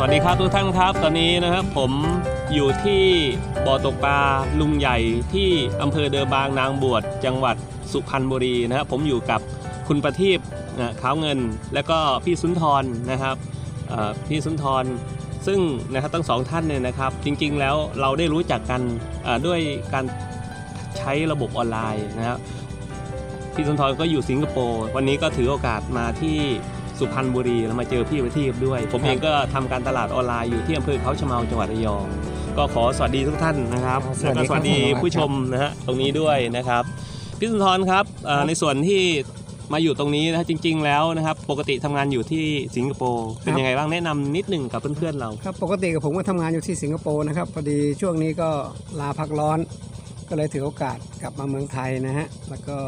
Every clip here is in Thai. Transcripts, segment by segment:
วัสดีครับทุกท่านครับตอนนี้นะครับผมอยู่ที่บ่อตกปลาลุงใหญ่ที่อำเภอเดอบางนางบวชจังหวัดสุพรรณบุรีนะครับผมอยู่กับคุณประทีปขาวเงินและก็พี่สุนทรนะครับพี่สุนทรซึ่งนะครับทั้งสองท่านเนี่ยนะครับจริงๆแล้วเราได้รู้จักกันด้วยการใช้ระบบออนไลน์นะครับพี่สุนทรก็อยู่สิงคโปร์วันนี้ก็ถือโอกาสมาที่สุพรรณบุรีแล้วมาเจอพี่ประทีปด้วยผมเองก็ทำการตลาดออนไลน์อยู่ที่อำเภอเขาชะเมาจังหวัดระยองก็ขอสวัสดีทุกท่านนะครับแล้วก็สวัสดีผู้ชมนะฮะตรงนี้ด้วยนะครับพี่สุนทรครับในส่วนที่มาอยู่ตรงนี้นะจริงๆแล้วนะครับปกติทำงานอยู่ที่สิงคโปร์เป็นยังไงบ้างแนะนำนิดหนึ่งกับเพื่อนๆเราครับปกติกับผมก็ทำงานอยู่ที่สิงคโปร์นะครับพอดีช่วงนี้ก็ลาพักร้อนก็เลยถือโอกาสกลับมาเมืองไทยนะฮะแล้วก็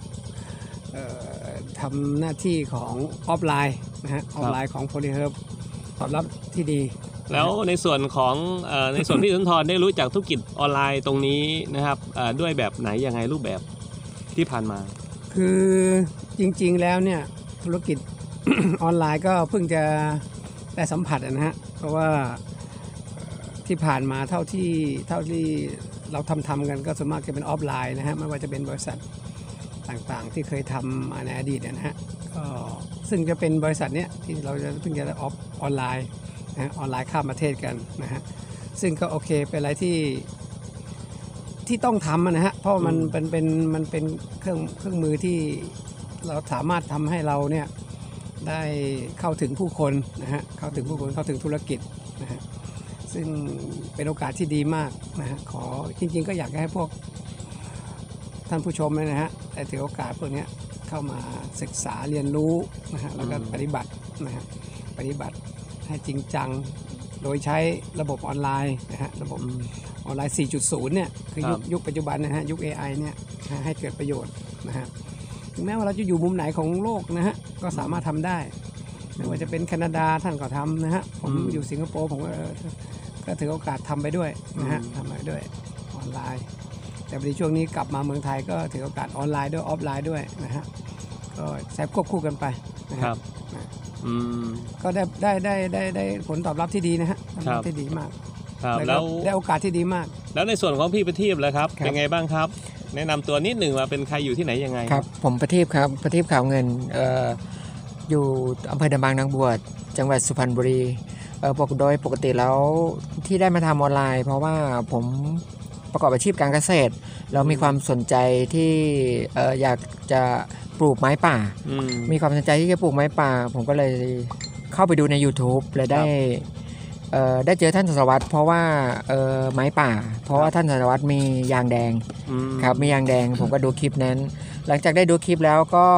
ทำหน้าที่ของออฟไลน์นะฮะออฟไลน์ของ Polyherb ตอบรับที่ดีแล้วในส่วนของในส่วนพี่สุนทรได้รู้จักธุรกิจออนไลน์ตรงนี้นะครับด้วยแบบไหนยังไงรูปแบบที่ผ่านมาคือจริงๆแล้วเนี่ยธุรกิจ ออนไลน์ก็เพิ่งจะได้สัมผัสนะฮะเพราะว่าที่ผ่านมาเท่าที่เราทำกันก็ส่วนมากจะเป็นออฟไลน์นะฮะไม่ว่าจะเป็นบริษัทต่างๆที่เคยทำในอดีตนะฮะก็ซึ่งจะเป็นบริษัทเนี้ยที่เราจะเพิ่งจะออนไลน์นะออนไลน์ข้ามประเทศกันนะฮะซึ่งก็โอเคเป็นอะไรที่ต้องทำนะฮะเพราะมันเป็นเครื่องมือที่เราสามารถทำให้เราเนี่ยได้เข้าถึงผู้คนนะฮะเข้าถึงผู้คนเข้าถึงธุรกิจนะฮะซึ่งเป็นโอกาสที่ดีมากนะฮะขอจริงๆก็อยากให้พวกท่านผู้ชมนะฮะได้ถือโอกาสพวกนี้เข้ามาศึกษาเรียนรู้นะฮะแล้วก็ปฏิบัตินะฮะปฏิบัติให้จริงจังโดยใช้ระบบออนไลน์นะฮะระบบออนไลน์ 4.0 เนี่ยคือยุคปัจจุบันนะฮะยุค AI เนี่ยให้เกิดประโยชน์นะฮะถึงแม้ว่าเราจะอยู่มุมไหนของโลกนะฮะก็สามารถทำได้ไม่ว่าจะเป็นแคนาดาท่านก็ทำนะฮะผมอยู่สิงคโปร์ผมก็ถือโอกาสทำไปด้วยนะฮะทำไปด้วยออนไลน์แต่ในช่วงนี้กลับมาเมืองไทยก็ถือโอกาสออนไลน์ด้วยออฟไลน์ด้วยนะฮะก็ใช้ควบคู่กันไปนะครับก็ได้ผลตอบรับที่ดีนะฮะที่ดีมากแล้วได้โอกาสที่ดีมากแล้วในส่วนของพี่ประทีปเลยครับเป็นไงบ้างครับแนะนำตัวนิดหนึ่งว่าเป็นใครอยู่ที่ไหนยังไงครับผมประทีปครับประทีปขาวเงินอยู่อำเภอเดอบางนางบวชจังหวัดสุพรรณบุรีโดยปกติแล้วที่ได้มาทำออนไลน์เพราะว่าผมประกอบอาชีพการเกษตรแล้วมีความสนใจที่อยากจะปลูกไม้ป่ามีความสนใจที่จะปลูกไม้ป่าผมก็เลยเข้าไปดูใน YouTube และได้เจอท่านสารวัตรเพราะว่าไม้ป่าเพราะว่าท่านสารวัตรมียางแดงครับมียางแดงผมก็ดูคลิปนั้นหลังจากได้ดูคลิปแล้วก็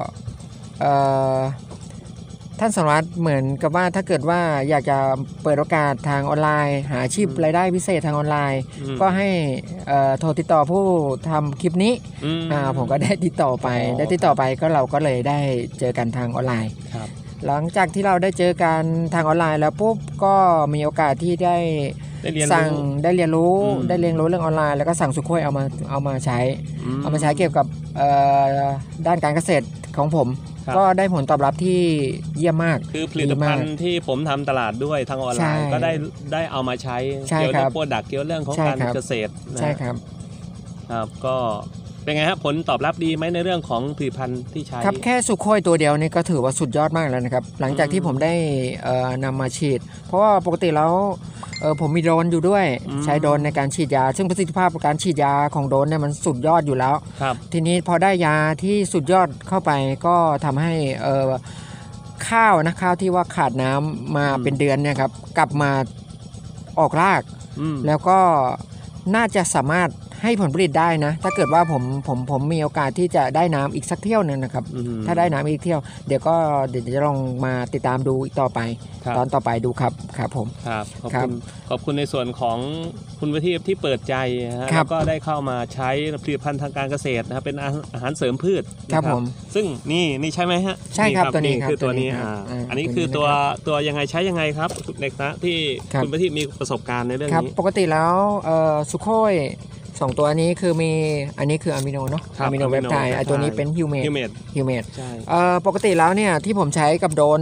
ท่านสารวัตรเหมือนกับว่าถ้าเกิดว่าอยากจะเปิดโอกาสทางออนไลน์หาอาชีพรายได้พิเศษทางออนไลน์ก็ให้โทรติดต่อผู้ทำคลิปนี้ผมก็ได้ติดต่อไปก็เราก็เลยได้เจอกันทางออนไลน์หลังจากที่เราได้เจอกันทางออนไลน์แล้วปุ๊บก็มีโอกาสที่ได้เรียนรู้เรื่องออนไลน์แล้วก็สั่งสุโขยเอามาใช้เกี่ยวกับด้านการเกษตรของผมก็ได้ผลตอบรับที่เยี่ยมมากคือผลิตภัณฑ์ที่ผมทำตลาดด้วยทางออนไลน์ก็ได้เอามาใช้เกี่ยวกับโปรดักต์เกี่ยวเรื่องของการเกษตรใช่ครับก็เป็นไงครับผลตอบรับดีไหมในเรื่องของผลิตภัณฑ์ที่ใช้ครับแค่สุโขยตัวเดียวนี่ก็ถือว่าสุดยอดมากแล้วนะครับหลังจากที่ผมได้นำมาฉีดเพราะว่าปกติแล้วผมมีโดรนอยู่ด้วยใช้โดรนในการฉีดยาซึ่งประสิทธิภาพการฉีดยาของโดรนเนี่ยมันสุดยอดอยู่แล้วทีนี้พอได้ยาที่สุดยอดเข้าไปก็ทำให้ข้าวที่ว่าขาดน้ำมาเป็นเดือนเนี่ยครับกลับมาออกรากแล้วก็น่าจะสามารถให้ผลผลิตได้นะถ้าเกิดว่าผมมีโอกาสที่จะได้น้ำอีกสักเที่ยวนึงนะครับถ้าได้น้ำอีกเที่ยวเดี๋ยวจะลองมาติดตามดูอีกต่อไปตอนต่อไปดูครับผมขอบคุณในส่วนของคุณประทีปที่เปิดใจแล้วก็ได้เข้ามาใช้ผลิตภัณฑ์ทางการเกษตรนะครับเป็นอาหารเสริมพืชครับผมซึ่งนี่ใช่ไหมฮะใช่ครับตัวนี้คือตัวนี้อันนี้คือตัวยังไงใช้ยังไงครับในฐานะที่คุณประทีปมีประสบการณ์ในเรื่องนี้ปกติแล้วสุโขย2ตัวนี้คือมีอันนี้คืออะมิโนเนาะอะมิโนเปปไทด์ตัวนี้เป็นฮิวเมดใช่ปกติแล้วเนี่ยที่ผมใช้กับโดรน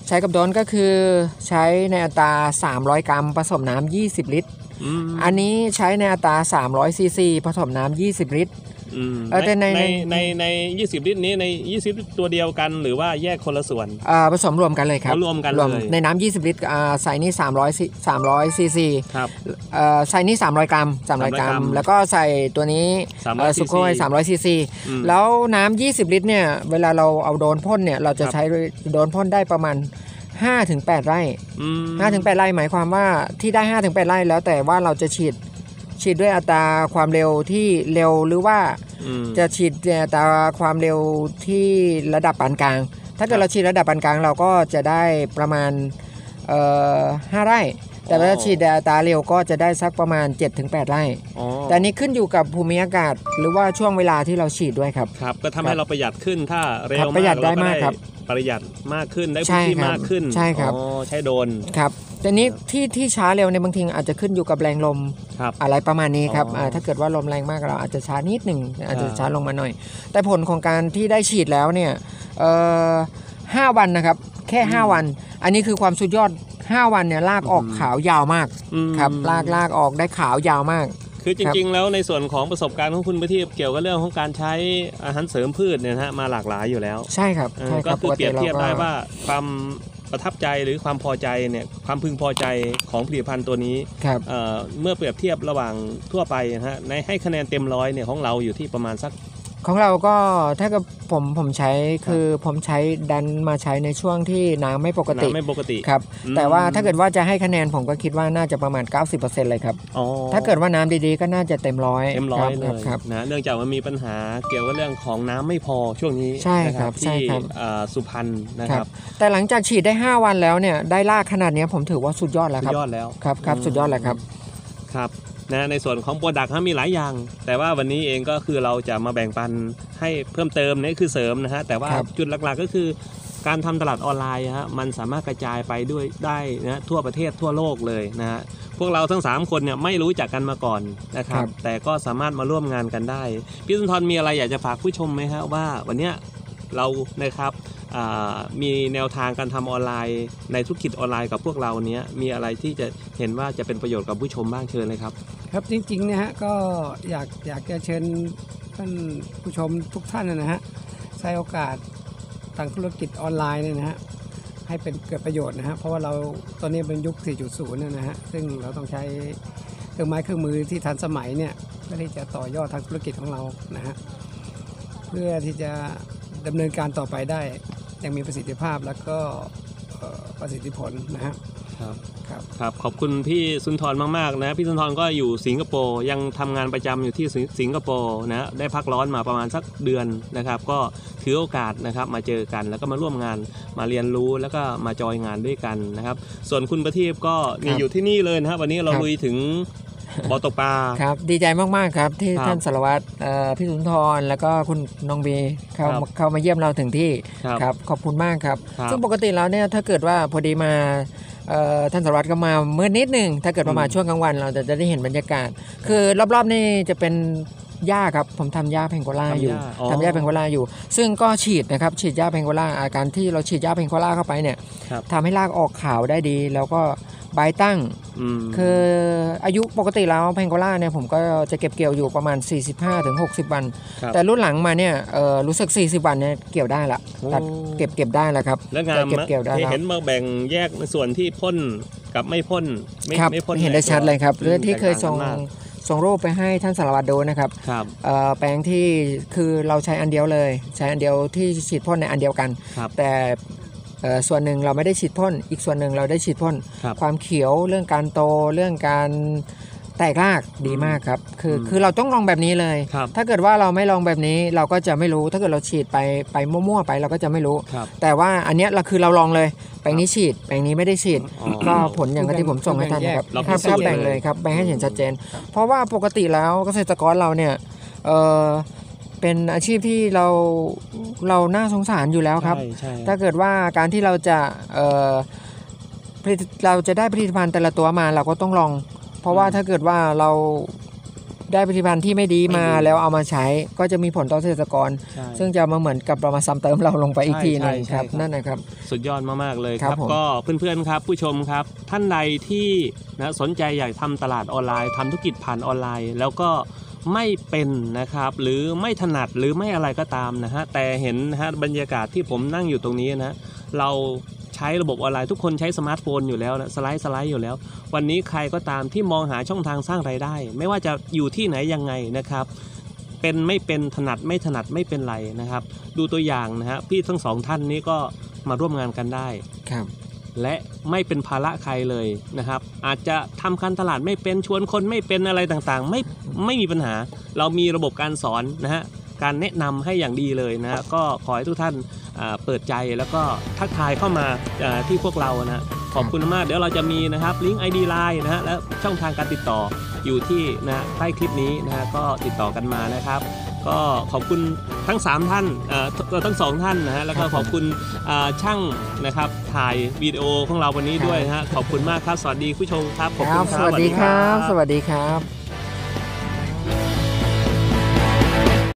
ใช้กับโดนก็คือใช้ในอัตรา300 กรัมผสมน้ำ20 ลิตรอันนี้ใช้ในอัตรา300 ซีซีผสมน้ำ20 ลิตรแต่ใน20 ลิตรนี้ใน20 ลิตรตัวเดียวกันหรือว่าแยกคนละส่วนผสมรวมกันเลยครับรวมกันเลยในน้ำ20 ลิตรใส่นี่300 ซีซีใส่นี่300 กรัมแล้วก็ใส่ตัวนี้สุโขทัย300 ซีซีแล้วน้ำ20 ลิตรเนี่ยเวลาเราเอาโดนพ่นเนี่ยเราจะใช้โดนพ่นได้ประมาณ5-8 ไร่5-8 ไร่หมายความว่าที่ได้5-8 ไร่แล้วแต่ว่าเราจะฉีดด้วยอัตราความเร็วที่เร็วหรือว่าจะฉีดอัตราความเร็วที่ระดับปานกลางถ้าเกิดเราฉีดระดับปานกลางเราก็จะได้ประมาณ5 ไร่แต่ถ้าฉีดอัตราเร็วก็จะได้สักประมาณ 7-8 ไร่แต่นี้ขึ้นอยู่กับภูมิอากาศหรือว่าช่วงเวลาที่เราฉีดด้วยครับครับก็ทำให้เราประหยัดขึ้นถ้าเร็วมากประหยัดได้มากครับประหยัดมากขึ้นได้พื้นที่มากขึ้นใช่ครับใช้โดนครับแต่นี้ที่ช้าเร็วในบางทีอาจจะขึ้นอยู่กับแรงลมอะไรประมาณนี้ครับถ้าเกิดว่าลมแรงมากเราอาจจะช้านิดหนึ่งอาจจะช้าลงมาหน่อยแต่ผลของการที่ได้ฉีดแล้วเนี่ย5 วันนะครับแค่5 วันอันนี้คือความสุดยอด5 วันเนี่ยรากออกขาวยาวมากครับรากออกได้ขาวยาวมากคือจริงๆแล้วในส่วนของประสบการณ์ของคุณประทีปเกี่ยวกับเรื่องของการใช้อาหารเสริมพืชเนี่ยฮะมาหลากหลายอยู่แล้วใช่ครับก็คือเปรียบเทียบได้ว่าความประทับใจหรือความพอใจเนี่ยความพึงพอใจของผลิตภัณฑ์ตัวนี้เมื่อเปรียบเทียบระหว่างทั่วไปนะฮะในให้คะแนนเต็ม100เนี่ยของเราอยู่ที่ประมาณสักของเราก็ถ้าเกิดผมใช้คือผมใช้ดันมาใช้ในช่วงที่น้ำไม่ปกติครับแต่ว่าถ้าเกิดว่าจะให้คะแนนผมก็คิดว่าน่าจะประมาณ 90% เลยครับถ้าเกิดว่าน้ำดีๆก็น่าจะเต็มร้อยเลยนะเนื่องจากว่ามีปัญหาเกี่ยวกับเรื่องของน้ำไม่พอช่วงนี้ใช่ครับที่สุพรรณนะครับแต่หลังจากฉีดได้5 วันแล้วเนี่ยได้รากขนาดนี้ผมถือว่าสุดยอดแล้วครับสุดยอดแล้วครับสุดยอดแล้วครับครับนะในส่วนของโปรดักต์มีหลายอย่างแต่ว่าวันนี้เองก็คือเราจะมาแบ่งปันให้เพิ่มเติมนี่คือเสริมนะฮะแต่ว่าจุดหลักๆก็คือการทำตลาดออนไลน์ฮะมันสามารถกระจายไปด้วยได้นะทั่วประเทศทั่วโลกเลยนะฮะพวกเราทั้ง3 คนเนี่ยไม่รู้จักกันมาก่อนนะครับแต่ก็สามารถมาร่วมงานกันได้พี่สุนทรมีอะไรอยากจะฝากผู้ชมไหมฮะว่าวันนี้เรานะครับมีแนวทางการทำออนไลน์ในธุรกิจออนไลน์กับพวกเราเนี้ยมีอะไรที่จะเห็นว่าจะเป็นประโยชน์กับผู้ชมบ้างเชิญเลยครับครับจริงๆเนี่ยฮะก็อยากจะเชิญท่านผู้ชมทุกท่านนะฮะใช้โอกาสทางธุรกิจออนไลน์เนี่ยนะฮะให้เป็นเกิดประโยชน์นะฮะเพราะว่าเราตอนนี้เป็นยุค 4.0 นะฮะซึ่งเราต้องใช้เครื่องไม้เครื่องมือที่ทันสมัยเนี่ยเพื่อที่จะต่อยอดทางธุรกิจของเรานะฮะเพื่อที่จะดำเนินการต่อไปได้ยังมีประสิทธิภาพแล้วก็ประสิทธิผลนะฮะครับขอบคุณพี่สุนทรมากๆนะพี่สุนทรก็อยู่สิงคโปร์ยังทำงานประจำอยู่ที่สิงคโปร์นะได้พักร้อนมาประมาณสักเดือนนะครับก็ถือโอกาสนะครับมาเจอกันแล้วก็มาร่วมงานมาเรียนรู้แล้วก็มาจอยงานด้วยกันนะครับส่วนคุณประทีปก็นี่อยู่ที่นี่เลยนะครับวันนี้เราลุยถึงบ่อตกปลาครับดีใจมากๆครับที่ท่านสารวัตรพี่สุนทรแล้วก็คุณน้องบีเข้ามาเยี่ยมเราถึงที่ครับขอบคุณมากครับซึ่งปกติแล้วเนี่ยถ้าเกิดว่าพอดีมาท่านสารวัตรก็มาเมื่อนิดหนึ่งถ้าเกิดมาช่วงกลางวันเราจะได้เห็นบรรยากาศคือรอบๆนี่จะเป็นหญ้าครับผมทำหญ้าแพงโกล่าอยู่ทำหญ้าแพงโกล่าอยู่ซึ่งก็ฉีดนะครับฉีดหญ้าแพงโกล่าอาการที่เราฉีดหญ้าแพงโกล่าเข้าไปเนี่ยทำให้รากออกขาวได้ดีแล้วก็ใบตั้งคืออายุปกติแล้วแพงโกล่าเนี่ยผมก็จะเก็บเกี่ยวอยู่ประมาณ 45-60 วันแต่รุ่นหลังมาเนี่ยรู้สึก40 วันเนี่ยเกี่ยวได้ละตัดเก็บได้แล้วครับแล้วงานเห็นมาแบ่งแยกในส่วนที่พ่นกับไม่พ่นไม่พ่นเห็นได้ชัดเลยครับเรื่องที่เคยส่งรูปไปให้ท่านสารวัตรดูนะครับแปลงที่คือเราใช้อันเดียวเลยใช้อันเดียวที่ฉีดพ่นในอันเดียวกันแต่ส่วนหนึ่งเราไม่ได้ฉีดพ่นอีกส่วนหนึ่งเราได้ฉีดพ่นความเขียวเรื่องการโตเรื่องการแตกรากดีมากครับคือเราต้องลองแบบนี้เลยถ้าเกิดว่าเราไม่ลองแบบนี้เราก็จะไม่รู้ถ้าเกิดเราฉีดไปมั่วๆไปเราก็จะไม่รู้แต่ว่าอันเนี้ยเราคือเราลองเลยแปลงนี้ฉีดแปลงนี้ไม่ได้ฉีดก็ผลอย่างที่ผมส่งให้ท่านครับแบ่งเลยครับแบ่งให้เห็นชัดเจนเพราะว่าปกติแล้วเกษตรกรเราเนี่ยเป็นอาชีพที่เราน่าสงสารอยู่แล้วครับถ้าเกิดว่าการที่เราจะได้ผลิตภัณฑ์แต่ละตัวมาเราก็ต้องลองเพราะว่าถ้าเกิดว่าเราได้ผลิตภัณฑ์ที่ไม่ดีมาแล้วเอามาใช้ก็จะมีผลต่อเกษตรกรใช่ซึ่งจะมาเหมือนกับเรามาซ้ำเติมเราลงไปอีกทีหนึงใช่ครับใช่นั่นนะครับสุดยอดมากๆเลยคครัรับบ ผมก็เพื่อนๆครับผู้ชมครับท่านใดที่นะสนใจอยากทำตลาดออนไลน์ทำธุรกิจผ่านออนไลน์ แล้วก็ไม่เป็นนะครับหรือไม่ถนัดหรือไม่อะไรก็ตามนะฮะแต่เห็นนะฮะบรรยากาศที่ผมนั่งอยู่ตรงนี้นะเราใช้ระบบออนไลน์ทุกคนใช้สมาร์ทโฟนอยู่แล้วนะสไลด์อยู่แล้ว วันนี้ใครก็ตามที่มองหาช่องทางสร้างรายได้ ไม่ว่าจะอยู่ที่ไหนยังไงนะครับเป็นไม่เป็นถนัดไม่ถนัดไม่เป็นไรนะครับ ดูตัวอย่างนะฮะพี่ทั้งสองท่านนี้ก็มาร่วมงานกันได้ครับและไม่เป็นภาระใครเลยนะครับอาจจะทำการตลาดไม่เป็นชวนคนไม่เป็นอะไรต่างๆไม่มีปัญหา เรามีระบบการสอนนะฮะการแนะนำให้อย่างดีเลยนะฮะก็ขอให้ทุกท่านเปิดใจแล้วก็ทักทายเข้ามาที่พวกเรานะขอบคุณมากเดี๋ยวเราจะมีนะครับลิงก์ ID Line นะฮะและช่องทางการติดต่ออยู่ที่นะใต้คลิปนี้นะฮะก็ติดต่อกันมานะครับ ก็ขอบคุณทั้ง3ท่านทั้ง2ท่านนะฮะแล้วก็ขอบคุณช่างนะครับถ่ายวิดีโอของเราวันนี้ด้วยนะฮะขอบคุณมากครับสวัสดีผู้ชมครับขอบคคุรัณบครับสวัสดีครับ สวัสดีครับ